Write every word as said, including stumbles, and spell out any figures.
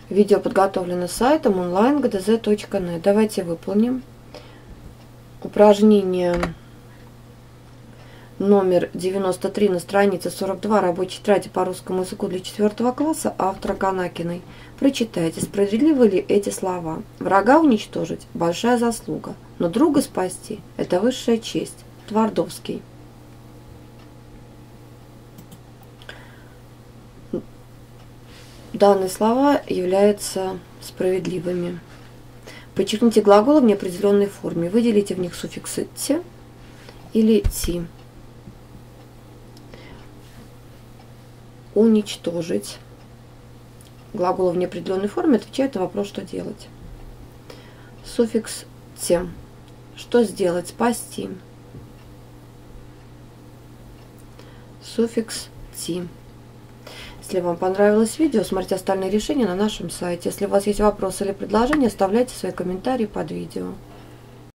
Видео подготовлено сайтом онлайн точка джи ди зет точка нет. Давайте выполним. Упражнение номер девяносто три на странице сорок два рабочей тетради по русскому языку для четвертого класса автора Канакиной. Прочитайте, справедливы ли эти слова. Врага уничтожить – большая заслуга, но друга спасти – это высшая честь. Твардовский. Данные слова являются справедливыми. Подчеркните глаголы в неопределенной форме. Выделите в них суффиксы «те» или «ти». Уничтожить. Глаголы в неопределенной форме отвечают на вопрос, что делать. Суффикс «те». Что сделать? Спасти. Суффикс «ти». Если вам понравилось видео, смотрите остальные решения на нашем сайте. Если у вас есть вопросы или предложения, оставляйте свои комментарии под видео.